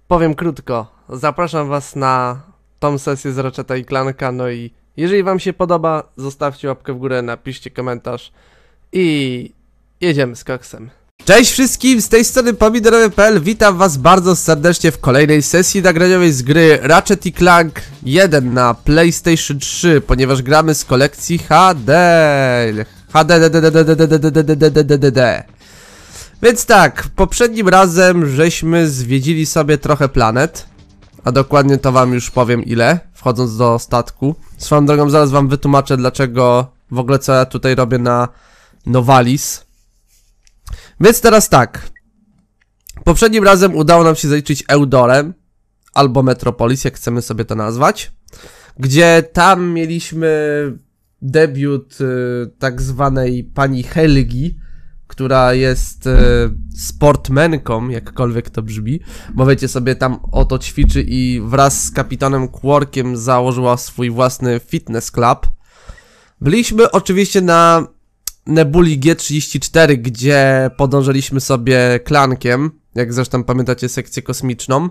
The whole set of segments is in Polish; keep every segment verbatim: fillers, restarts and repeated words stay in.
powiem krótko. Zapraszam was na tą sesję z Ratcheta i Clanka, no i jeżeli wam się podoba, zostawcie łapkę w górę, napiszcie komentarz i jedziemy z koksem. Cześć wszystkim, z tej strony pomidorowy kropka p l, witam was bardzo serdecznie w kolejnej sesji nagraniowej z gry Ratchet i Clank jeden na PlayStation trzy, ponieważ gramy z kolekcji H D. H D, D, D, D, D, D, D, D, D, D, D, D, D. Więc tak, poprzednim razem żeśmy zwiedzili sobie trochę planet, a dokładnie to wam już powiem ile, wchodząc do statku. Swoją drogą zaraz wam wytłumaczę, dlaczego w ogóle co ja tutaj robię na Novalis. Więc teraz tak, poprzednim razem udało nam się zaliczyć Eudorem, albo Metropolis, jak chcemy sobie to nazwać, gdzie tam mieliśmy debiut y, tak zwanej pani Helgi, która jest y, sportmenką, jakkolwiek to brzmi, bo wiecie sobie, tam oto ćwiczy i wraz z kapitanem Quarkiem założyła swój własny fitness club. Byliśmy oczywiście na Nebuli G trzydzieści cztery, gdzie podążyliśmy sobie Clankiem, jak zresztą pamiętacie sekcję kosmiczną.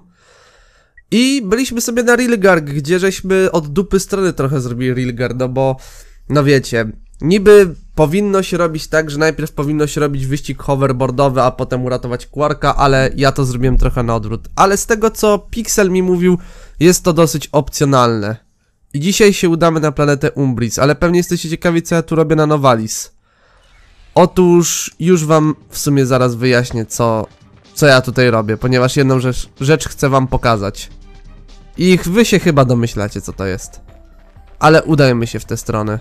I byliśmy sobie na Rilgar, gdzie żeśmy od dupy strony trochę zrobili Rilgar, no bo, no wiecie, niby powinno się robić tak, że najpierw powinno się robić wyścig hoverboardowy, a potem uratować Quarka, ale ja to zrobiłem trochę na odwrót. Ale z tego, co Pixel mi mówił, jest to dosyć opcjonalne. I dzisiaj się udamy na planetę Umbris, ale pewnie jesteście ciekawi, co ja tu robię na Novalis. Otóż już wam w sumie zaraz wyjaśnię, co, co ja tutaj robię, ponieważ jedną rzecz, rzecz chcę wam pokazać. I wy się chyba domyślacie, co to jest. Ale udajmy się w tę stronę.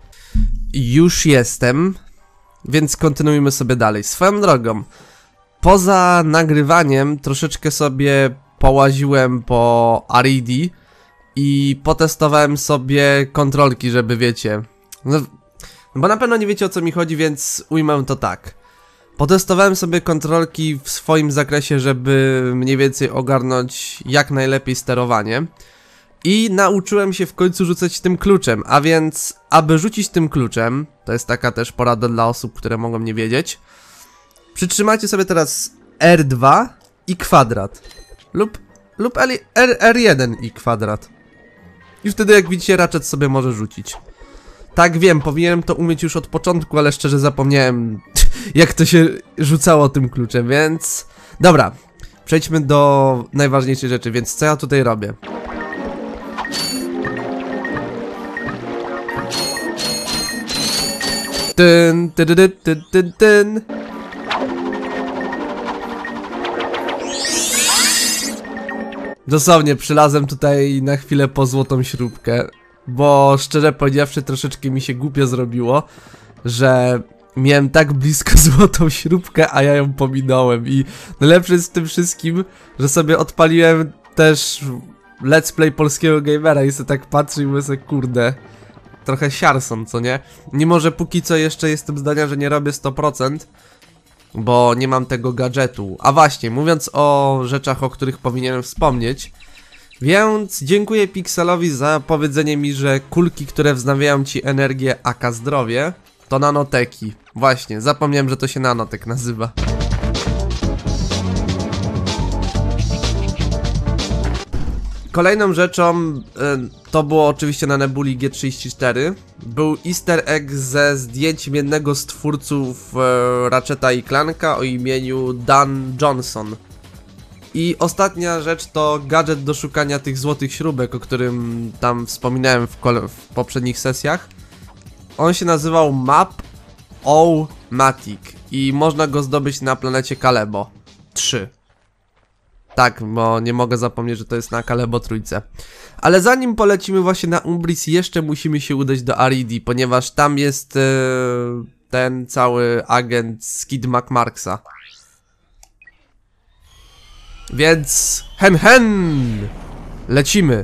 Już jestem, więc kontynuujmy sobie dalej. Swoją drogą, poza nagrywaniem troszeczkę sobie połaziłem po Aridi i potestowałem sobie kontrolki, żeby wiecie... No, bo na pewno nie wiecie, o co mi chodzi, więc ujmę to tak. Potestowałem sobie kontrolki w swoim zakresie, żeby mniej więcej ogarnąć jak najlepiej sterowanie. I nauczyłem się w końcu rzucać tym kluczem, a więc aby rzucić tym kluczem, to jest taka też porada dla osób, które mogą nie wiedzieć, przytrzymajcie sobie teraz R dwa i kwadrat lub, lub R jeden i kwadrat. I wtedy, jak widzicie, Ratchet sobie może rzucić. Tak, wiem, powinienem to umieć już od początku, ale szczerze zapomniałem, jak to się rzucało tym kluczem, więc... Dobra, przejdźmy do najważniejszej rzeczy, więc co ja tutaj robię? Tyn, tyn, tyn, tyn, tyn, tyn. Dosłownie przylazłem tutaj na chwilę po złotą śrubkę, bo szczerze powiedziawszy troszeczkę mi się głupio zrobiło, że miałem tak blisko złotą śrubkę, a ja ją pominąłem. I najlepsze jest w tym wszystkim, że sobie odpaliłem też let's play polskiego gamera i sobie tak patrzę i mówię sobie, kurde, trochę siarson, co nie? Mimo że póki co jeszcze jestem zdania, że nie robię sto procent, bo nie mam tego gadżetu. A właśnie, mówiąc o rzeczach, o których powinienem wspomnieć, więc dziękuję Pixelowi za powiedzenie mi, że kulki, które wznawiają ci energię aka zdrowie, to nanoteki. Właśnie, zapomniałem, że to się nanotek nazywa. Kolejną rzeczą, y, to było oczywiście na Nebuli G trzydzieści cztery, był easter egg ze zdjęciem jednego z twórców y, Ratcheta i Clanka o imieniu Dan Johnson. I ostatnia rzecz to gadżet do szukania tych złotych śrubek, o którym tam wspominałem w, w poprzednich sesjach. On się nazywał Map-O-Matic i można go zdobyć na planecie Kalebo trzy. Tak, bo nie mogę zapomnieć, że to jest na Kalebo trójce. Ale zanim polecimy właśnie na Umbris, jeszcze musimy się udać do Aridi, ponieważ tam jest yy, ten cały agent Skid McMarksa. Więc hen hen! Lecimy!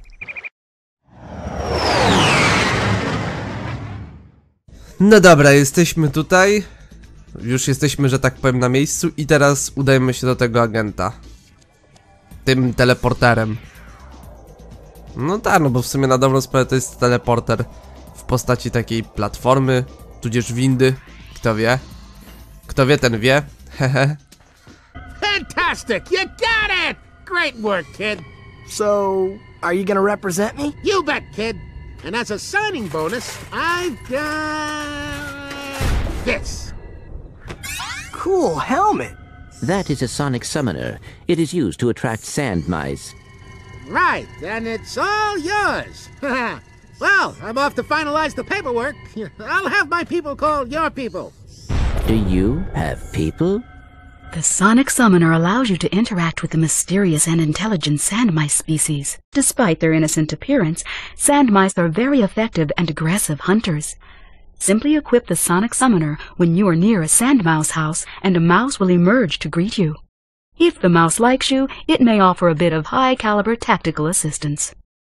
No dobra, jesteśmy tutaj. Już jesteśmy, że tak powiem, na miejscu i teraz udajmy się do tego agenta. Tym teleporterem. No tak, no bo w sumie na dobrą sprawę to jest teleporter w postaci takiej platformy, tudzież windy. Kto wie? Kto wie, ten wie. Hehe. Fantastic! You got it! Great work, kid. So, are you gonna represent me? You bet, kid. And as a signing bonus, I've got this. Cool helmet. That is a sonic summoner. It is used to attract sand mice. Right, and it's all yours. Well, I'm off to finalize the paperwork. I'll have my people call your people. Do you have people? The Sonic Summoner allows you to interact with the mysterious and intelligent sand mice species. Despite their innocent appearance, sand mice are very effective and aggressive hunters. Simply equip the Sonic Summoner when you are near a sand mouse house, and a mouse will emerge to greet you. If the mouse likes you, it may offer a bit of high-caliber tactical assistance.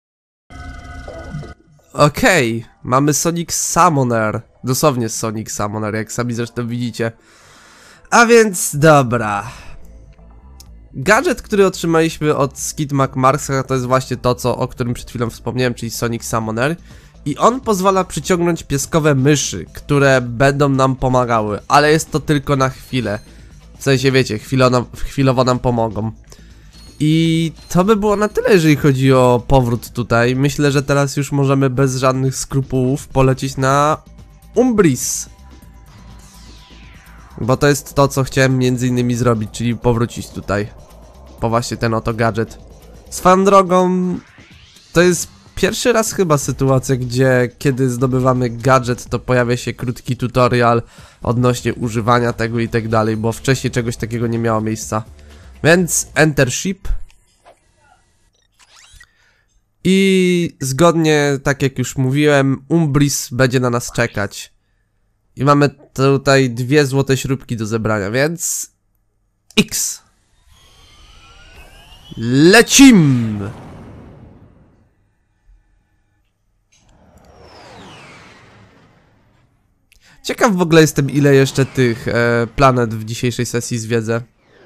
Okej, okay, mamy Sonic Summoner. Dosłownie Sonic Summoner, jak sami zresztą widzicie. A więc dobra. Gadżet, który otrzymaliśmy od Skid McMarska, to jest właśnie to, co, o którym przed chwilą wspomniałem, czyli Sonic Summoner. I on pozwala przyciągnąć pieskowe myszy, które będą nam pomagały, ale jest to tylko na chwilę. W sensie, wiecie, chwilowo, chwilowo nam pomogą. I to by było na tyle, jeżeli chodzi o powrót tutaj. Myślę, że teraz już możemy bez żadnych skrupułów polecieć na Umbris. Bo to jest to, co chciałem między innymi zrobić, czyli powrócić tutaj. Po właśnie ten oto gadżet. Swoją drogą, to jest pierwszy raz chyba sytuacja, gdzie kiedy zdobywamy gadżet, to pojawia się krótki tutorial odnośnie używania tego i tak dalej, bo wcześniej czegoś takiego nie miało miejsca. Więc Enter Ship. I zgodnie, tak jak już mówiłem, Umbris będzie na nas czekać. I mamy tutaj dwie złote śrubki do zebrania, więc... X! Lecim! Ciekaw w ogóle jestem, ile jeszcze tych e, planet w dzisiejszej sesji zwiedzę.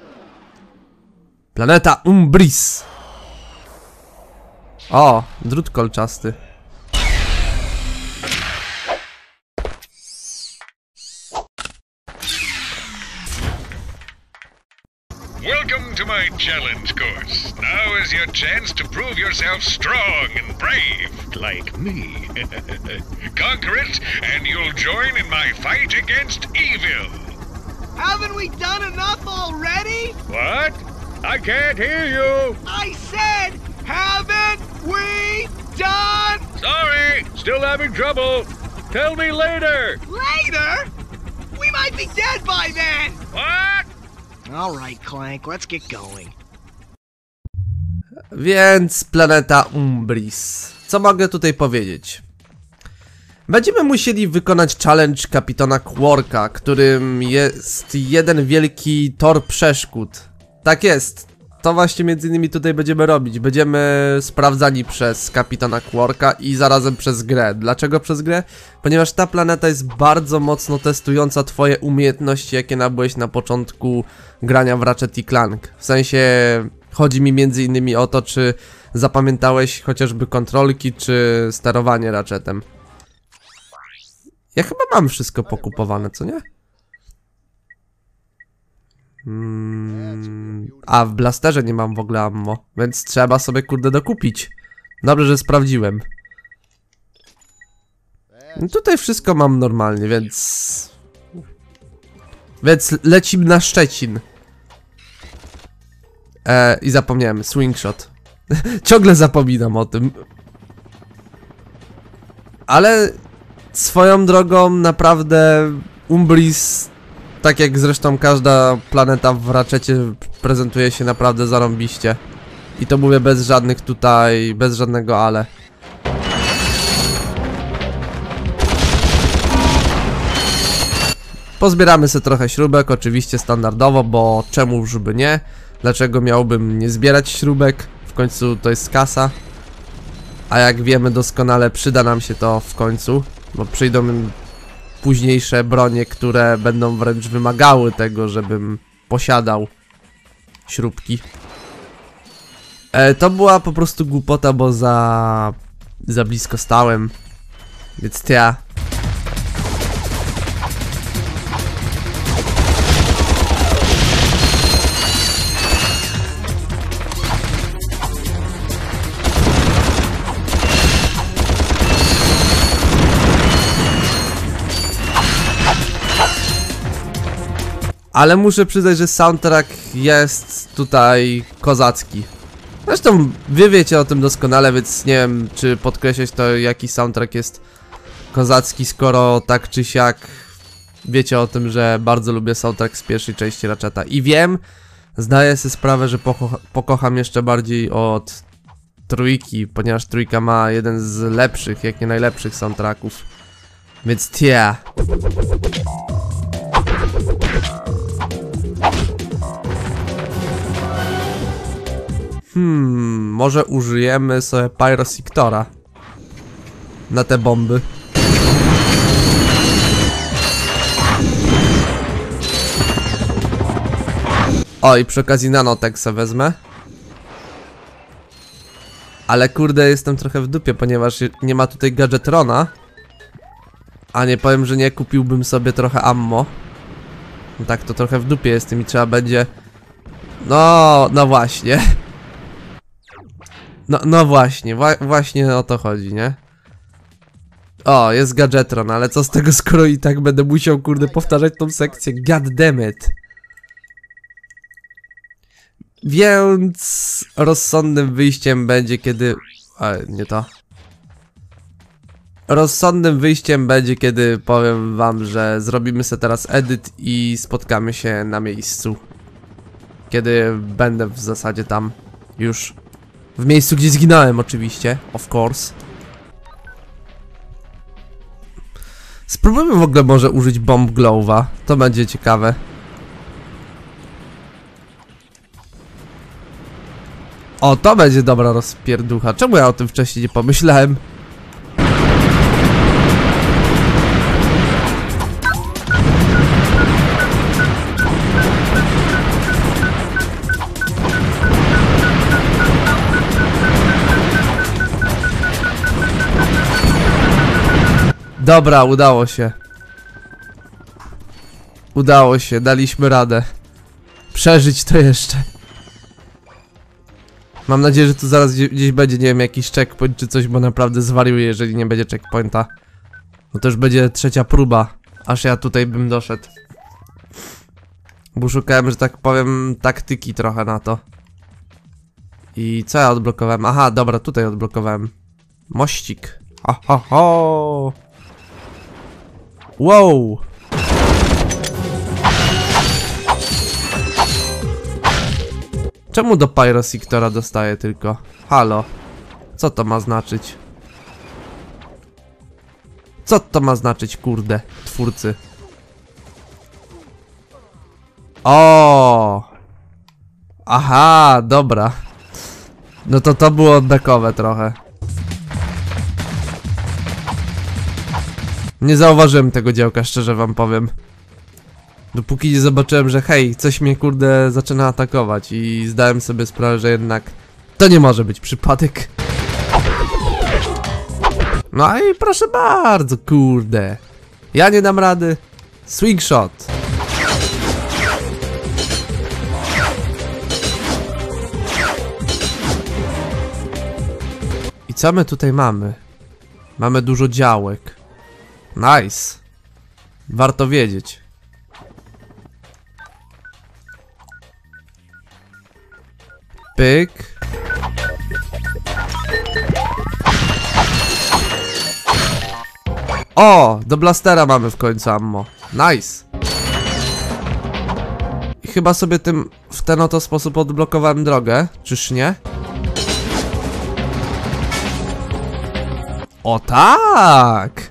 Planeta Umbris. O, drut kolczasty. Welcome to my challenge course. Now is your chance to prove yourself strong and brave, like me. Conquer it, and you'll join in my fight against evil. Haven't we done enough already? What? I can't hear you. I said, haven't we done? Sorry, still having trouble. Tell me later. Later? We might be dead by then. What? All right, Clank, let's get going. Więc planeta Umbris. Co mogę tutaj powiedzieć? Będziemy musieli wykonać challenge kapitana Quarka, którym jest jeden wielki tor przeszkód. Tak jest. To właśnie między innymi tutaj będziemy robić. Będziemy sprawdzani przez kapitana Quarka i zarazem przez grę. Dlaczego przez grę? Ponieważ ta planeta jest bardzo mocno testująca twoje umiejętności, jakie nabyłeś na początku grania w Ratchet i Clank. W sensie chodzi mi między innymi o to, czy zapamiętałeś chociażby kontrolki, czy sterowanie Ratchetem. Ja chyba mam wszystko pokupowane, co nie? Hmm, a w blasterze nie mam w ogóle ammo, więc trzeba sobie kurde dokupić. Dobrze, że sprawdziłem. No tutaj wszystko mam normalnie, więc... Więc lecimy na Szczecin. E, I zapomniałem, swingshot. Ciągle zapominam o tym. Ale swoją drogą naprawdę Umbris, tak jak zresztą każda planeta w Ratchetie, prezentuje się naprawdę zarąbiście. I to mówię bez żadnych tutaj, bez żadnego ale. Pozbieramy sobie trochę śrubek, oczywiście standardowo, bo czemuż by nie? Dlaczego miałbym nie zbierać śrubek? W końcu to jest kasa. A jak wiemy doskonale, przyda nam się to w końcu, bo przyjdą późniejsze bronie, które będą wręcz wymagały tego, żebym posiadał śrubki. E, to była po prostu głupota, bo za... za blisko stałem. Więc ja... Ale muszę przyznać, że soundtrack jest tutaj kozacki. Zresztą wy wiecie o tym doskonale, więc nie wiem, czy podkreślać to, jaki soundtrack jest kozacki, skoro tak czy siak wiecie o tym, że bardzo lubię soundtrack z pierwszej części Ratcheta. I wiem, zdaję sobie sprawę, że pokocha pokocham jeszcze bardziej od trójki, ponieważ trójka ma jeden z lepszych, jak nie najlepszych soundtracków. Więc tie. Hmm, może użyjemy sobie Pyrosectora na te bomby. O, i przy okazji Nanotech se wezmę. Ale kurde, jestem trochę w dupie, ponieważ nie ma tutaj Gadgetrona. A nie powiem, że nie kupiłbym sobie trochę ammo. No tak, to trochę w dupie jestem i trzeba będzie... No, no właśnie. No, no właśnie, wa właśnie o to chodzi, nie? O, jest Gadgetron, ale co z tego, skoro i tak będę musiał, kurde, powtarzać tą sekcję. God damn it. Więc rozsądnym wyjściem będzie, kiedy... A, nie to. Rozsądnym wyjściem będzie, kiedy powiem wam, że zrobimy sobie teraz edyt i spotkamy się na miejscu. Kiedy będę w zasadzie tam już w miejscu, gdzie zginąłem, oczywiście, of course. Spróbujmy w ogóle może użyć Bomb Glove'a, to będzie ciekawe. O, to będzie dobra rozpierducha. Czemu ja o tym wcześniej nie pomyślałem? Dobra, udało się. Udało się, daliśmy radę. Przeżyć to jeszcze. Mam nadzieję, że tu zaraz gdzieś będzie, nie wiem, jakiś checkpoint czy coś, bo naprawdę zwariuję, jeżeli nie będzie checkpointa. No to już będzie trzecia próba, aż ja tutaj bym doszedł. Bo szukałem, że tak powiem, taktyki trochę na to. I co ja odblokowałem? Aha, dobra, tutaj odblokowałem. Mościk. Ho, ho, ho. Wow. Czemu do Pyrosectora dostaję tylko? Halo. Co to ma znaczyć? Co to ma znaczyć, kurde, twórcy? O. Aha, dobra. No to to było oddekowe trochę. Nie zauważyłem tego działka, szczerze wam powiem. Dopóki nie zobaczyłem, że hej, coś mnie, kurde, zaczyna atakować i zdałem sobie sprawę, że jednak to nie może być przypadek. No i proszę bardzo, kurde. Ja nie dam rady. Swing shot. I co my tutaj mamy? Mamy dużo działek. Nice. Warto wiedzieć. Pyk. O, do blastera mamy w końcu ammo. Nice. I chyba sobie tym w ten oto sposób odblokowałem drogę, czyż nie? O tak!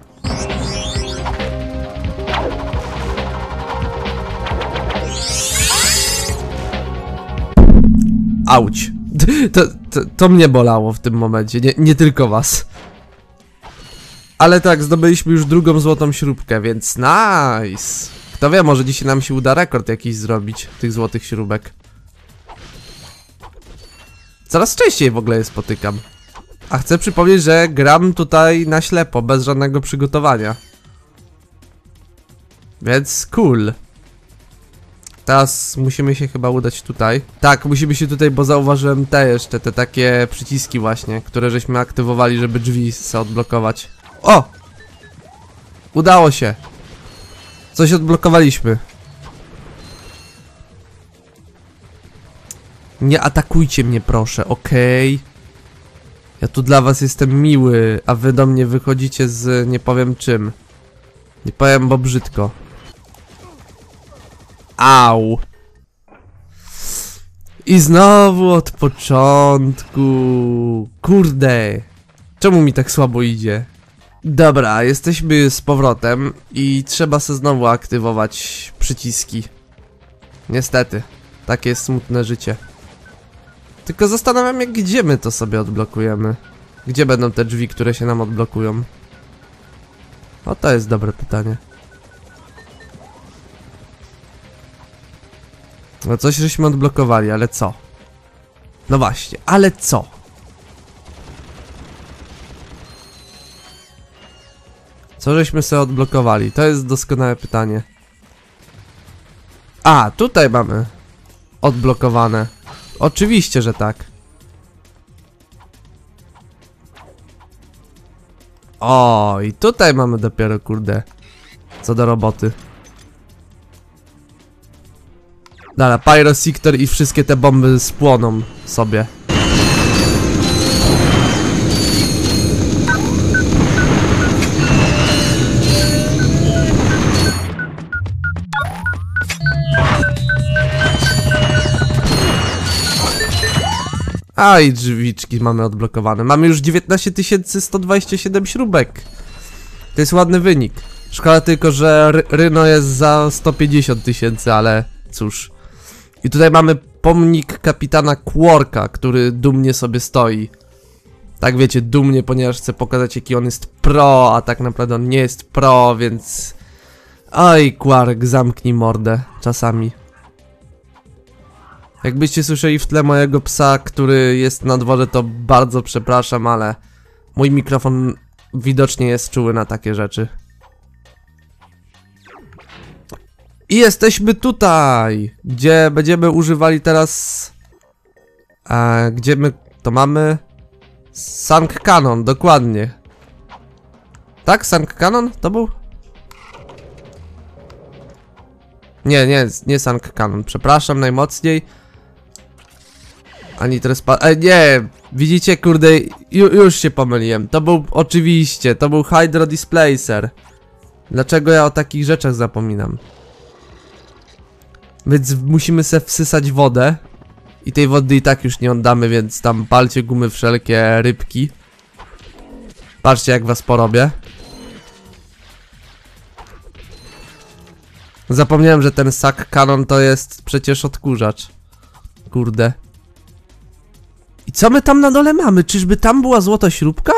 Auć. To, to, to mnie bolało w tym momencie, nie, nie tylko was. Ale tak, zdobyliśmy już drugą złotą śrubkę, więc nice. Kto wie, może dzisiaj nam się uda rekord jakiś zrobić tych złotych śrubek. Coraz częściej w ogóle je spotykam. A chcę przypomnieć, że gram tutaj na ślepo, bez żadnego przygotowania. Więc cool. Teraz musimy się chyba udać tutaj. Tak, musimy się tutaj, bo zauważyłem te jeszcze, te takie przyciski właśnie, które żeśmy aktywowali, żeby drzwi sobie odblokować. O! Udało się. Coś odblokowaliśmy. Nie atakujcie mnie, proszę, okej? Okay? Ja tu dla was jestem miły, a wy do mnie wychodzicie z nie powiem czym. Nie powiem, bo brzydko. Au! I znowu od początku. Kurde. Czemu mi tak słabo idzie? Dobra, jesteśmy z powrotem i trzeba sobie znowu aktywować przyciski. Niestety, takie jest smutne życie. Tylko zastanawiam się, gdzie my to sobie odblokujemy. Gdzie będą te drzwi, które się nam odblokują? O, to jest dobre pytanie. No coś żeśmy odblokowali, ale co? No właśnie, ale co? Co żeśmy sobie odblokowali? To jest doskonałe pytanie. A, tutaj mamy odblokowane. Oczywiście, że tak. O, i tutaj mamy dopiero, kurde, co do roboty. Dobra, Pyrosector i wszystkie te bomby spłoną sobie. A i drzwiczki mamy odblokowane. Mamy już dziewiętnaście tysięcy sto dwadzieścia siedem śrubek. To jest ładny wynik. Szkoda tylko, że Ryno jest za sto pięćdziesiąt tysięcy, ale cóż. I tutaj mamy pomnik kapitana Quarka, który dumnie sobie stoi. Tak wiecie, dumnie, ponieważ chcę pokazać, jaki on jest pro, a tak naprawdę on nie jest pro, więc... Oj, Quark, zamknij mordę czasami. Jakbyście słyszeli w tle mojego psa, który jest na dworze, to bardzo przepraszam, ale mój mikrofon widocznie jest czuły na takie rzeczy. I jesteśmy tutaj, gdzie będziemy używali teraz... E, gdzie my to mamy? Sunk Cannon, dokładnie. Tak? Sunk Cannon? To był? Nie, nie, nie Sunk Cannon, przepraszam najmocniej. Ani teraz pa... E, nie! Widzicie, kurde, ju, już się pomyliłem. To był, oczywiście, to był Hydro Displacer. Dlaczego ja o takich rzeczach zapominam? Więc musimy se wsysać wodę. I tej wody i tak już nie oddamy, więc tam palcie gumy wszelkie, rybki. Patrzcie, jak was porobię. Zapomniałem, że ten Sunk Cannon to jest przecież odkurzacz. Kurde. I co my tam na dole mamy? Czyżby tam była złota śrubka?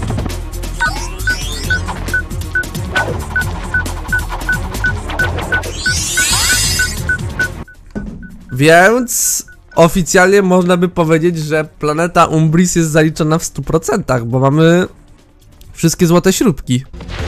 Więc oficjalnie można by powiedzieć, że planeta Umbris jest zaliczona w stu procentach, bo mamy wszystkie złote śrubki.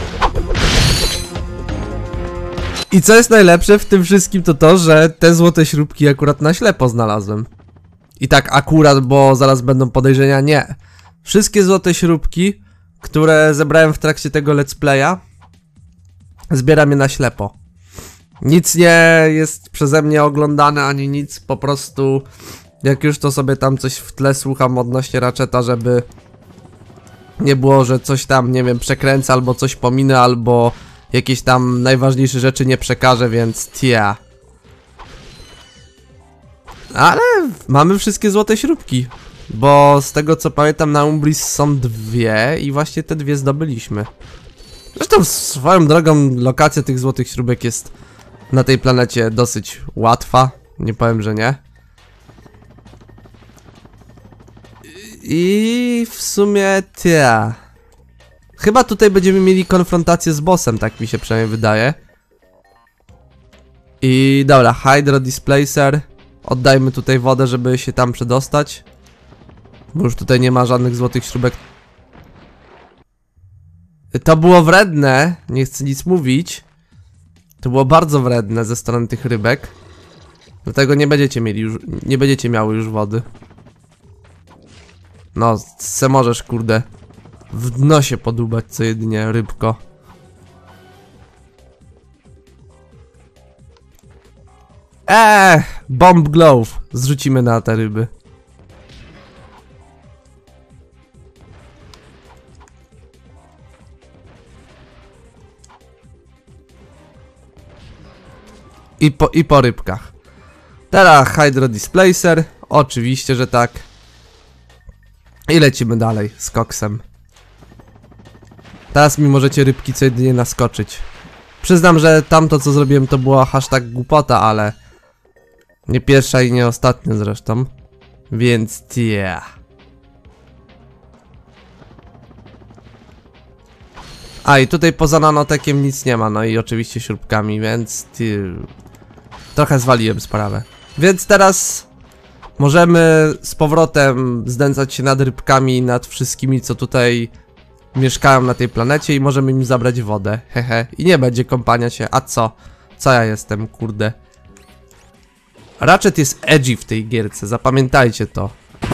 I co jest najlepsze w tym wszystkim, to to, że te złote śrubki akurat na ślepo znalazłem. I tak akurat, bo zaraz będą podejrzenia, nie. Wszystkie złote śrubki, które zebrałem w trakcie tego let's playa, zbieram je na ślepo. Nic nie jest przeze mnie oglądane, ani nic, po prostu jak już to sobie tam coś w tle słucham odnośnie Ratcheta, żeby nie było, że coś tam, nie wiem, przekręcę, albo coś pominę, albo jakieś tam najważniejsze rzeczy nie przekażę, więc tia. Ale mamy wszystkie złote śrubki, bo z tego co pamiętam na Umbris są dwie i właśnie te dwie zdobyliśmy. Zresztą swoją drogą lokacja tych złotych śrubek jest na tej planecie dosyć łatwa, nie powiem, że nie. I w sumie tia. Chyba tutaj będziemy mieli konfrontację z bossem, tak mi się przynajmniej wydaje. I dobra, Hydro Displacer. Oddajmy tutaj wodę, żeby się tam przedostać. Bo już tutaj nie ma żadnych złotych śrubek. To było wredne, nie chcę nic mówić. To było bardzo wredne ze strony tych rybek. Dlatego nie będziecie mieli już, nie będziecie miały już wody. No, se możesz, kurde, w dno się podłubać co jedynie, rybko. Eee, Bomb glove zrzucimy na te ryby. I po, I po rybkach. Teraz Hydro Displacer. Oczywiście, że tak. I lecimy dalej z koksem. Teraz mi możecie rybki co jedynie naskoczyć. Przyznam, że tamto co zrobiłem to była hashtag głupota, ale nie pierwsza i nie ostatnia zresztą. Więc yeah. A i tutaj poza nanotekiem nic nie ma, no i oczywiście śrubkami, więc ty... trochę zwaliłem sprawę. Więc teraz możemy z powrotem znęcać się nad rybkami, nad wszystkimi co tutaj mieszkają na tej planecie i możemy im zabrać wodę, hehe. I nie będzie kąpania się, a co? Co ja jestem, kurde? Ratchet jest edgy w tej gierce, zapamiętajcie to.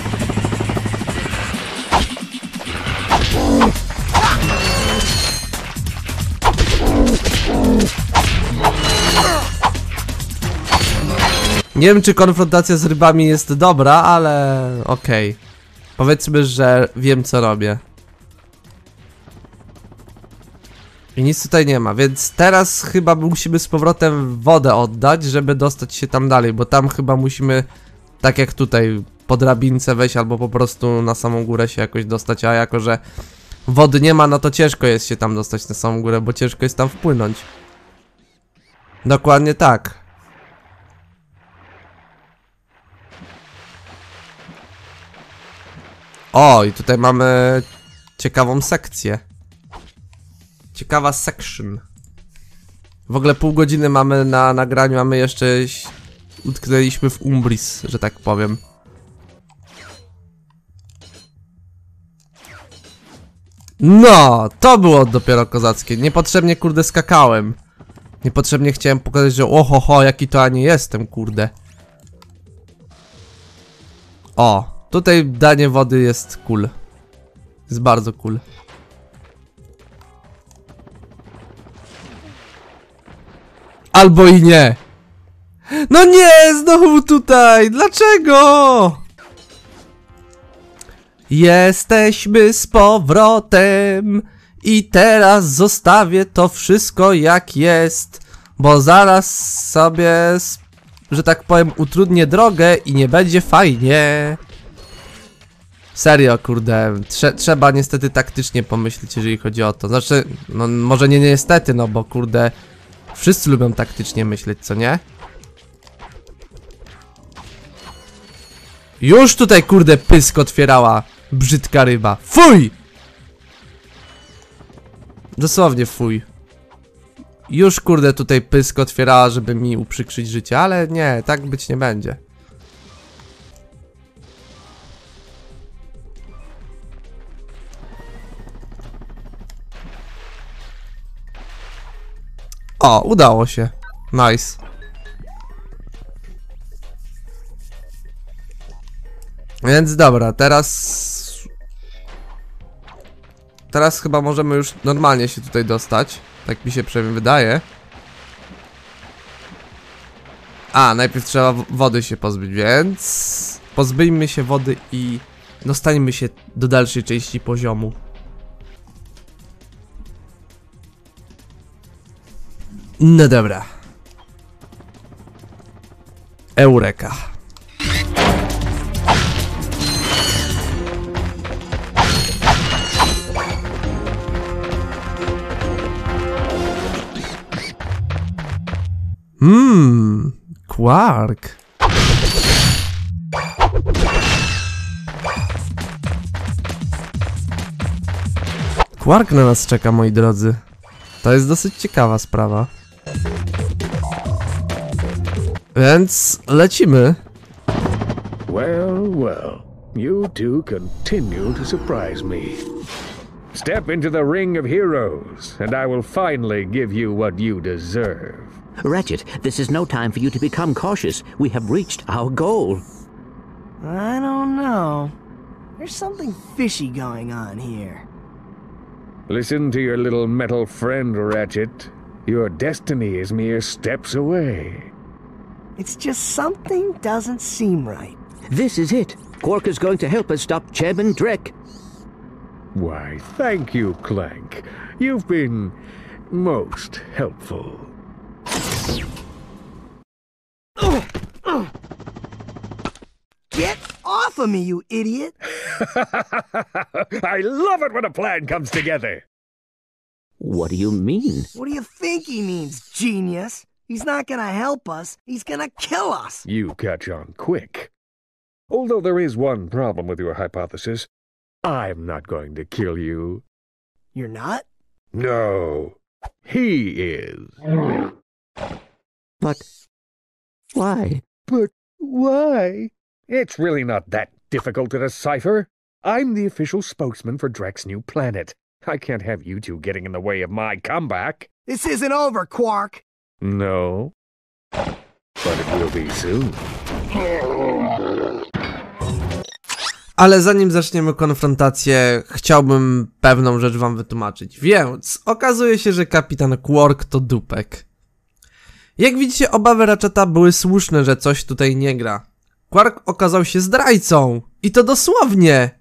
Nie wiem, czy konfrontacja z rybami jest dobra, ale okej. Okay. Powiedzmy, że wiem, co robię. I nic tutaj nie ma, więc teraz chyba musimy z powrotem wodę oddać, żeby dostać się tam dalej, bo tam chyba musimy, tak jak tutaj, po drabince wejść albo po prostu na samą górę się jakoś dostać, a jako, że wody nie ma, no to ciężko jest się tam dostać na samą górę, bo ciężko jest tam wpłynąć. Dokładnie tak. O, i tutaj mamy ciekawą sekcję. Ciekawa section. W ogóle pół godziny mamy na nagraniu, a my jeszcze utknęliśmy w Umbris, że tak powiem. No, to było dopiero kozackie. Niepotrzebnie, kurde, skakałem. Niepotrzebnie chciałem pokazać, że oho, ho, jaki to ja nie jestem, kurde. O. Tutaj danie wody jest cool. Jest bardzo cool. Albo i nie. No nie, znowu tutaj. Dlaczego? Jesteśmy z powrotem. I teraz zostawię to wszystko jak jest. Bo zaraz sobie, że tak powiem, utrudnię drogę i nie będzie fajnie. Serio, kurde, Trze trzeba niestety taktycznie pomyśleć, jeżeli chodzi o to. Znaczy, no może nie niestety, no bo kurde, wszyscy lubią taktycznie myśleć, co nie? Już tutaj, kurde, pysk otwierała brzydka ryba. Fuj! Dosłownie fuj. Już, kurde, tutaj pysk otwierała, żeby mi uprzykrzyć życie, ale nie, tak być nie będzie. O, udało się. Nice. Więc dobra, teraz... Teraz chyba możemy już normalnie się tutaj dostać. Tak mi się przynajmniej wydaje. A, najpierw trzeba wody się pozbyć, więc... Pozbyjmy się wody i... Dostańmy się do dalszej części poziomu. No dobra. Eureka. Mmm, Quark. Quark na nas czeka, moi drodzy. To jest dosyć ciekawa sprawa. Więc lecimy. Well, well, you two continue to surprise me. Step into the ring of heroes, and I will finally give you what you deserve. Ratchet, this is no time for you to become cautious. We have reached our goal. I don't know. There's something fishy going on here. Listen to your little metal friend, Ratchet. Your destiny is mere steps away. It's just something doesn't seem right. This is it. Quark is going to help us stop Chairman Drek. Why, thank you, Clank. You've been most helpful. Get off of me, you idiot! I love it when a plan comes together. What do you mean? What do you think he means, genius? He's not gonna help us. He's gonna kill us. You catch on quick. Although there is one problem with your hypothesis. I'm not going to kill you. You're not? No, he is. But why? But why? It's really not that difficult to decipher. I'm the official spokesman for Drek's new planet. I can't have you two getting in the way of my comeback. This isn't over, Quark. No, but it will be soon. Ale zanim zaczniemy konfrontację, chciałbym pewną rzecz wam wytłumaczyć. Więc okazuje się, że kapitan Quark to dupek. Jak widzicie, obawy Ratcheta były słuszne, że coś tutaj nie gra. Quark okazał się zdrajcą. I to dosłownie.